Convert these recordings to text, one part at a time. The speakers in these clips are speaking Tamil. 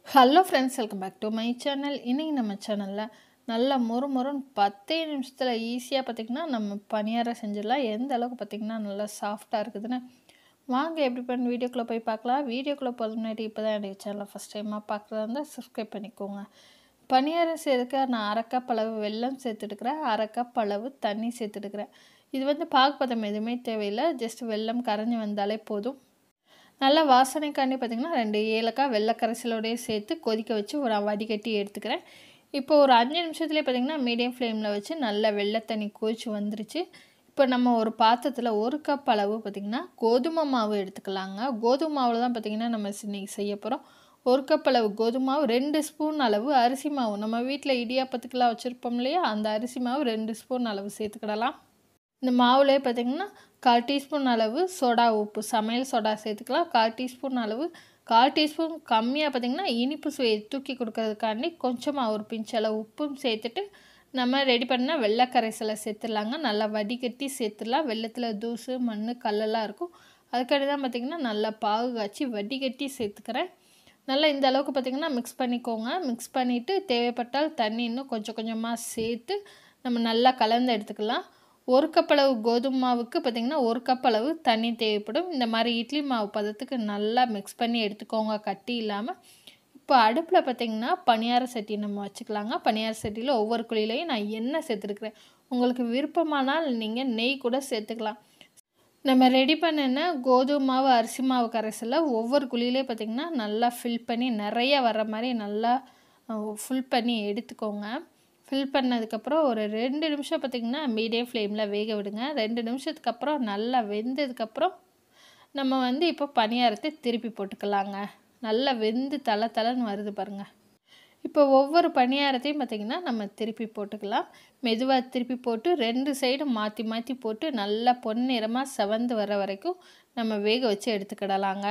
Hello friends, welcome back to my channel. இன்றைக்கி நம்ம சேனலில் நல்லா மொறுன்னு 10 நிமிஷத்தில் ஈஸியாக பார்த்திங்கன்னா நம்ம பணியாரம் செஞ்சிடலாம். எந்த அளவுக்கு பார்த்திங்கன்னா நல்லா சாஃப்டாக இருக்குதுன்னு வாங்க எப்படி பண்ணி வீடியோக்குள்ளே போய் பார்க்கலாம். வீடியோக்குள்ளே போகிறது முன்னாடி இப்போ தான் என்னுடைய சேனலை ஃபஸ்ட் டைமாக பார்க்குறதா இருந்தால் சப்ஸ்கிரைப் பண்ணிக்கோங்க. பணியாரம் செய்யறதுக்கு நான் 1/2 கப் அளவு வெல்லம் சேர்த்துட்டுக்கிறேன், 1/2 கப் அளவு தண்ணி சேர்த்துட்டுக்கிறேன். இது வந்து பாகுபதம் எதுவுமே தேவையில்லை, ஜஸ்ட் வெல்லம் கரைஞ்சி வந்தாலே போதும். நல்லா வாசனைக்காண்டி பார்த்திங்கன்னா 2 ஏலக்காய் வெள்ளை கரைசலோடையே சேர்த்து கொதிக்க வச்சு ஒரு வடிகட்டி எடுத்துக்கிறேன். இப்போ ஒரு 5 நிமிஷத்துலேயே பார்த்திங்கன்னா மீடியம் ஃப்ளேமில் வச்சு நல்லா வெள்ளை தண்ணி கொதிச்சு வந்துருச்சு. இப்போ நம்ம ஒரு பாத்திரத்தில் 1 கப் அளவு பார்த்திங்கன்னா கோதுமை மாவு எடுத்துக்கலாங்க. கோதுமை மாவில் தான் பார்த்திங்கன்னா நம்ம இன்றைக்கி செய்ய போகிறோம். 1 கப் அளவு கோதுமை மாவு, 2 ஸ்பூன் அளவு அரிசி மாவு, நம்ம வீட்டில் இடியாப்பத்துக்கெலாம் வச்சுருப்போம் இல்லையா, அந்த அரிசி மாவு 2 ஸ்பூன் அளவு சேர்த்துக்கிடலாம். இந்த மாவுலேயே பார்த்திங்கன்னா 1/4 டீஸ்பூன் அளவு சோடா உப்பு, சமையல் சோடா சேர்த்துக்கலாம். 1/4 டீஸ்பூன் அளவு, 1/4 டீஸ்பூன் கம்மியாக பார்த்திங்கன்னா இனிப்பு சுவையை தூக்கி கொடுக்கறதுக்காண்டி கொஞ்சமாக ஒரு பிஞ்ச் அளவு உப்பும் சேர்த்துட்டு நம்ம ரெடி பண்ண வெள்ளை கரைசலை சேர்த்துடலாங்க. நல்லா வடிகட்டி சேர்த்துடலாம். வெள்ளத்தில் தூசு மண் கல்லெல்லாம் இருக்கும், அதுக்காண்டி தான் பார்த்திங்கன்னா நல்லா பாகு காய்ச்சி வடிகட்டி சேர்த்துக்கிறேன். நல்லா இந்த அளவுக்கு பார்த்திங்கன்னா மிக்ஸ் பண்ணிக்கோங்க. மிக்ஸ் பண்ணிவிட்டு தேவைப்பட்டால் தண்ணி இன்னும் கொஞ்சம் கொஞ்சமாக சேர்த்து நம்ம நல்லா கலந்து எடுத்துக்கலாம். 1 கப் அளவு கோதுமை மாவுக்கு பார்த்திங்கன்னா 1 கப் அளவு தண்ணி தேவைப்படும். இந்த மாதிரி இட்லி மாவு பதத்துக்கு நல்லா மிக்ஸ் பண்ணி எடுத்துக்கோங்க, கட்டி இல்லாமல். இப்போ அடுப்பில் பார்த்திங்கன்னா பணியார சட்டி நம்ம வச்சுக்கலாங்க. பணியார சட்டியில் ஒவ்வொரு குழியிலையும் நான் எண்ணெய் சேர்த்துருக்குறேன். உங்களுக்கு விருப்பமானால் நீங்கள் நெய் கூட சேர்த்துக்கலாம். நம்ம ரெடி பண்ணின கோதுமை மாவு அரிசி மாவு கரைசலில் ஒவ்வொரு குழியிலையும் பார்த்திங்கன்னா நல்லா ஃபில் பண்ணி நிறைய வர்ற மாதிரி நல்லா ஃபுல் பண்ணி எடுத்துக்கோங்க. ஃபில் பண்ணதுக்கப்புறம் ஒரு 2 நிமிஷம் பார்த்திங்கன்னா மீடியம் ஃப்ளேமில் வேக விடுங்க. 2 நிமிஷத்துக்கு அப்புறம் நல்லா வெந்ததுக்கப்புறம் நம்ம வந்து இப்போ பணியாரத்தை திருப்பி போட்டுக்கலாங்க. நல்லா வெந்து தளன்னு வருது பாருங்கள். இப்போ ஒவ்வொரு பணியாரத்தையும் பார்த்திங்கன்னா நம்ம திருப்பி போட்டுக்கலாம். மெதுவாக திருப்பி போட்டு 2 சைடும் மாற்றி மாற்றி போட்டு நல்லா பொன்னிறமாக செவந்து வர வரைக்கும் நம்ம வேக வச்சு எடுத்துக்கிடலாங்க.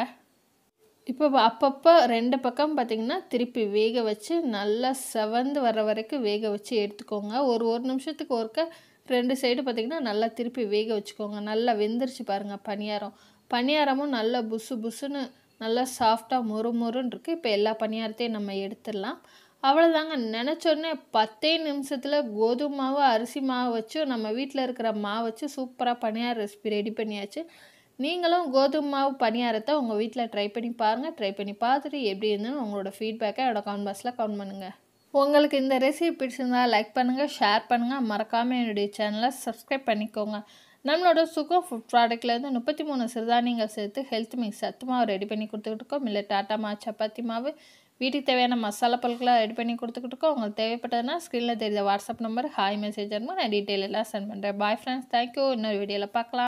இப்போ அப்பப்போ 2 பக்கம் பார்த்திங்கன்னா திருப்பி வேக வச்சு நல்லா செவந்து வர வரைக்கும் வேக வச்சு எடுத்துக்கோங்க. ஒரு நிமிஷத்துக்கு ஒருக்க 2 சைடு பார்த்திங்கன்னா நல்லா திருப்பி வேக வச்சுக்கோங்க. நல்லா வெந்துருச்சு பாருங்கள் பணியாரம். பணியாரமும் நல்லா புசுன்னு நல்லா சாஃப்டாக மொறுன்னு இருக்குது. இப்போ எல்லா பணியாரத்தையும் நம்ம எடுத்துடலாம். அவ்வளோதாங்க. நினச்சோடனே 10 நிமிஷத்தில் கோதுமை மாவு அரிசி மாவு வச்சும் நம்ம வீட்டில் இருக்கிற மாவு வச்சு சூப்பராக பணியார ரெசிபி ரெடி பண்ணியாச்சு. நீங்களும் கோதுமை மாவு பணியாரத்தை உங்கள் வீட்டில் ட்ரை பண்ணி பாருங்கள். ட்ரை பண்ணி பார்த்துட்டு எப்படி இருந்துன்னு உங்களோட ஃபீட்பேக்கை என்னோட கமெண்ட் பாக்ஸில் கமெண்ட் பண்ணுங்கள். உங்களுக்கு இந்த ரெசிபி பிடிச்சிருந்தா லைக் பண்ணுங்கள், ஷேர் பண்ணுங்கள், மறக்காமல் என்னுடைய சேனலை சப்ஸ்கிரைப் பண்ணிக்கோங்க. நம்மளோட சுகம் ஃபுட் ப்ராடக்ட்லேருந்து 33 சிறுதானியங்கள் சேர்த்து ஹெல்த் மிக்ஸ் சத்து மாவு ரெடி பண்ணி கொடுத்துக்கிட்டு இருக்கோம். இல்லை டாட்டா மாவு, சப்பாத்தி மாவு, வீட்டுக்கு தேவையான மசாலா பொருட்களை ரெடி பண்ணி கொடுத்துக்கிட்டு இருக்கோம். உங்களுக்கு தேவைப்பட்டதுன்னா ஸ்க்ரீனில் தெரியுற வாட்ஸ்அப் நம்பர் ஹாய் மெசேஜ் நான் டீட்டெயில் எல்லாம் சென்ட் பண்ணுறேன். Bye friends, thank you. இன்னொரு வீடியோவில் பார்க்கலாம்.